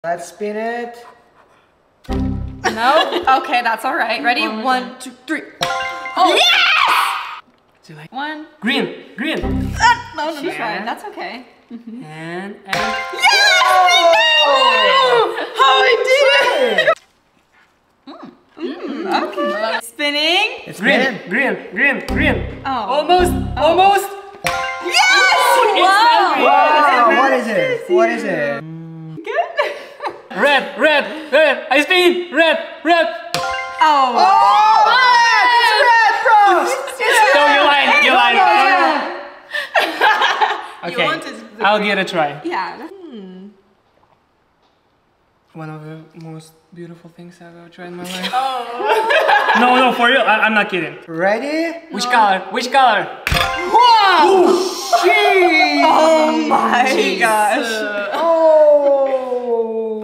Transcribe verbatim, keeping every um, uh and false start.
Let's spin it. No? Okay, that's all right. Ready? One, One two, three. Oh! Yes! Do you like one? Green, green. Uh, no, no, She no. tried. That's okay. And, and. Yes! Oh! How I did it! Mm. Mm, okay. Spinning. It's Green, spinning. green, green, green. Oh. Almost, Oh. almost. Yes! It's not green. Wow, what is it? What is it? Good. Red, red, red. I spin. Red, red. Oh. Oh! It's red, bro! It's No, you lied. You lied. You Okay, wanted the I'll give it a try. Yeah. Hmm. One of the most beautiful things I've ever tried in my life. Oh. No, no, for real. I I'm not kidding. Ready? Which color? Which color? Wow! Jeez! Oh my Jeez. gosh.